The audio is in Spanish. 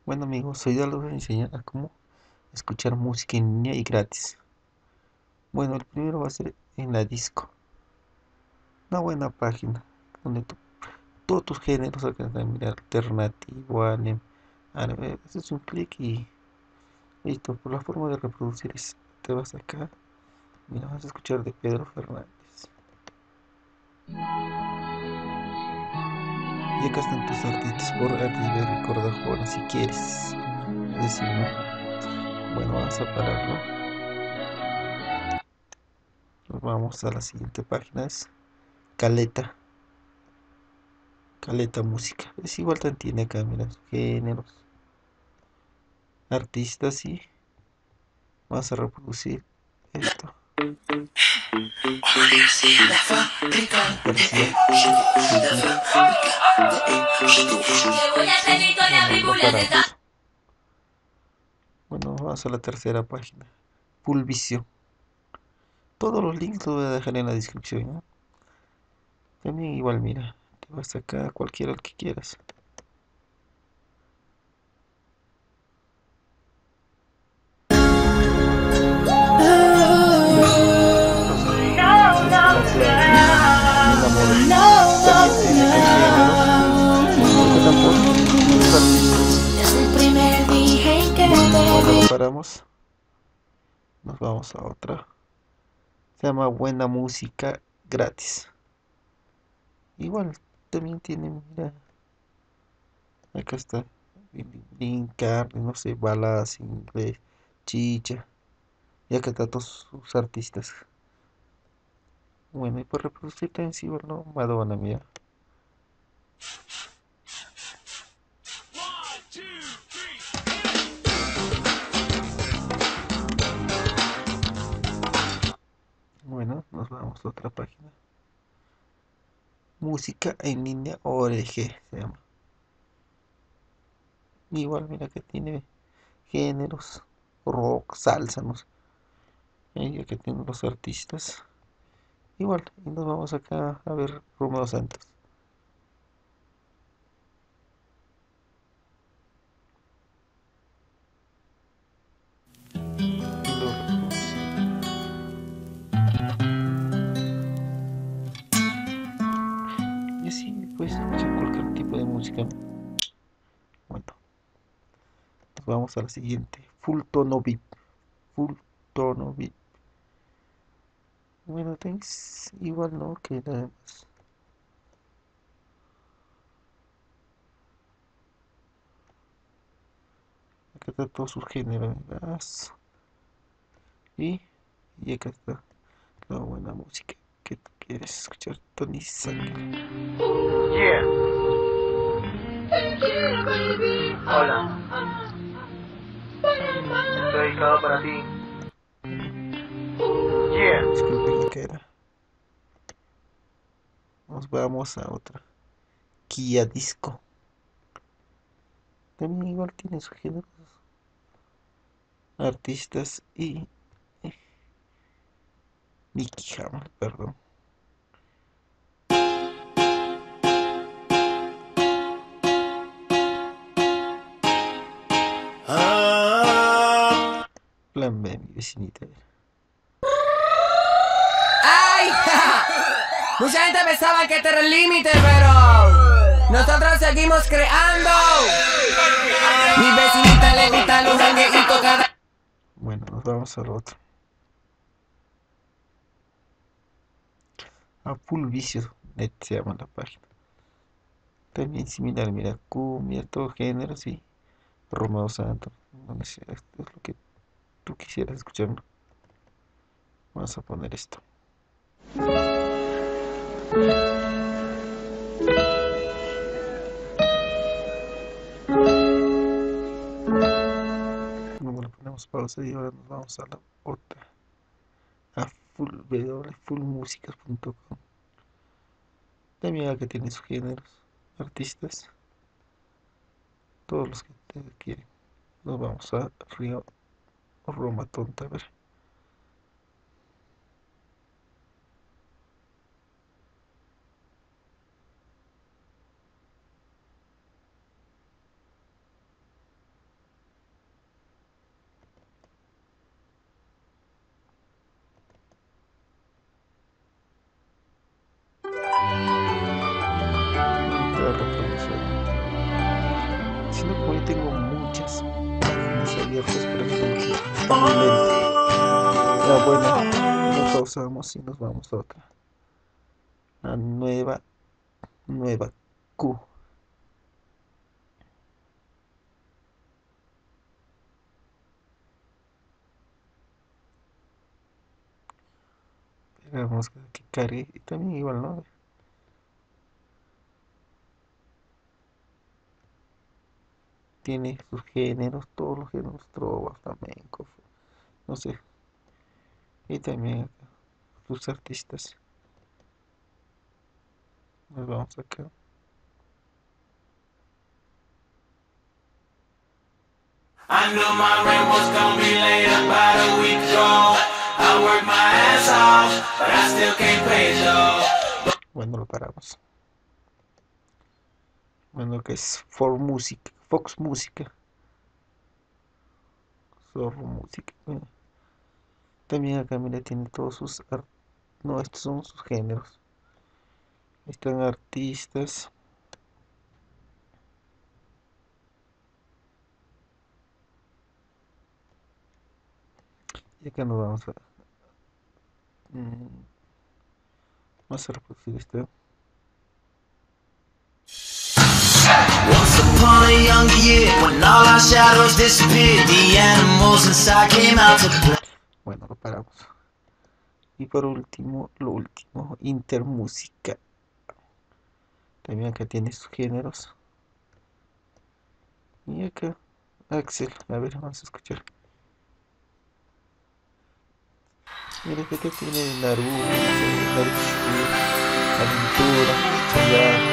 Bueno amigos, hoy día les voy a enseñar a cómo escuchar música en línea y gratis. Bueno, el primero va a ser en la disco, una buena página donde todos tus géneros alcanzan, mira, alternativo, anime, árabe. Haces un clic y listo. Por la forma de reproducir es, te vas acá, mira, vas a escuchar de Pedro Fernández. Y acá están tus artistas por arriba, recuerda Juana si quieres. Es decir, no. Bueno, vamos a pararlo. Nos vamos a la siguiente página, es Caleta. Caleta música. Es igual tan tiene acá, mira, géneros, artistas y vamos a reproducir esto. García. Bueno, lo paramos. Bueno, vamos a la tercera página. Pulvicio. Todos los links los voy a dejar en la descripción, ¿no? También igual, mira, te vas acá, cualquiera el que quieras. Me enamoro. También tiene acá géneros. Y acá tampoco los artistas. Bueno, lo paramos. Nos vamos a otra. Se llama Buena Música Gratis. Igual, también tiene, mira, acá está. Brincar, no sé, baladas, inglés, chicha. Y acá están todos sus artistas. Bueno, y por reproducir también sí, bueno, Madonna, mira. Bueno, nos vamos a otra página. Música en línea ORG se llama. Igual, mira que tiene géneros, rock, salsa, no sé. Ya que tienen los artistas. Igual, y nos vamos acá a ver Romeo Santos. Y lo reproduce. Y así puedes escuchar cualquier tipo de música. Bueno, nos vamos a la siguiente. Full tono VIP. Full tono VIP. Bueno, tenéis igual, ¿no? Que nada más. Acá está todo su género. Verás. Y, y acá está la buena música que tú quieres escuchar. Tony Sangre. Yeah, hola, estoy dedicado para ti. Yeah, Disculpen la cara. Nos vamos a otra. Kia Disco. También igual tiene sus géneros, artistas y Nicky Jam, perdón. Plan B, mi vecinita. ¡Ay! Mucha gente pensaba que este era el límite, pero nosotros seguimos creando. Mi vecinita le gusta los jangueitos cada... Bueno, nos vamos al otro. A Full Vicio Net se llama la página. También similar, mira, cumbia, todo género, sí. Romeo Santos. No sé, esto es lo que tú quisieras escuchar, ¿no? Vamos a poner esto. Luego le ponemos pausa y ahora nos vamos a la otra. A fullmusicas.com. También acá tiene sus géneros, artistas, todos los que te quieren. Nos vamos a Río Roma Tonta, a ver. escuchando, como yo tengo muchas páginas abiertas, pero eso está muy lento. Ya bueno, lo pausamos y nos vamos a otra. La nueva Q. Esperamos que cargue y también igual, ¿no? Tiene sus géneros, todos los géneros, trova, flamenco, no sé. Y también acá, sus artistas. Nos vamos acá. I knew my rent was gonna be late about a week ago. I worked my ass off, but I still can't pay it though. Bueno, lo paramos. Bueno, que es For Music, Fox Música. For Music. También acá, mira, tiene todos sus... No, estos son sus géneros. Están artistas. Y acá nos vamos a... vamos a reproducir esto. Once upon a younger year, when all our shadows disappeared, the animals inside came out to play. Bueno, lo paramos. Y por último, lo último, Intermúsica. También acá tiene sus géneros. Y acá, Axel. A ver, vamos a escuchar. Mira que acá tiene Naruto, Naruto, Aventura, Chayanne.